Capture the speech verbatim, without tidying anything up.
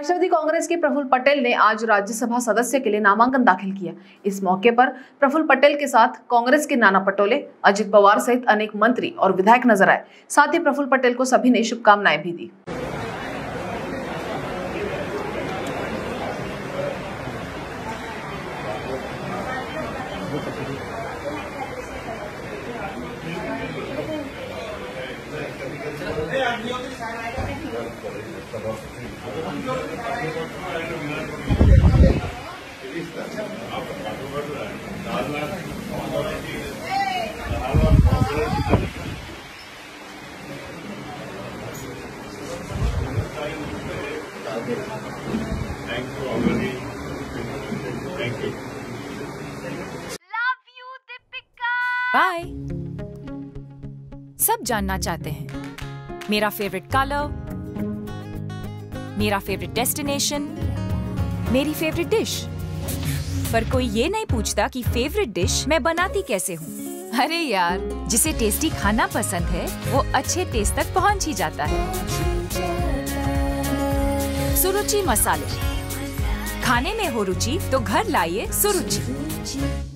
राष्ट्रवादी कांग्रेस के प्रफुल्ल पटेल ने आज राज्यसभा सदस्य के लिए नामांकन दाखिल किया। इस मौके पर प्रफुल्ल पटेल के साथ कांग्रेस के नाना पटोले, अजित पवार सहित अनेक मंत्री और विधायक नजर आए। साथ ही प्रफुल्ल पटेल को सभी ने शुभकामनाएं भी दी। बाय। सब जानना चाहते हैं मेरा फेवरेट कलर, मेरा फेवरेट डेस्टिनेशन, मेरी फेवरेट डिश, पर कोई ये नहीं पूछता कि फेवरेट डिश मैं बनाती कैसे हूँ। अरे यार, जिसे टेस्टी खाना पसंद है वो अच्छे टेस्ट तक पहुँच ही जाता है। सुरुचि मसाले, खाने में हो रुचि तो घर लाइए सुरुचि।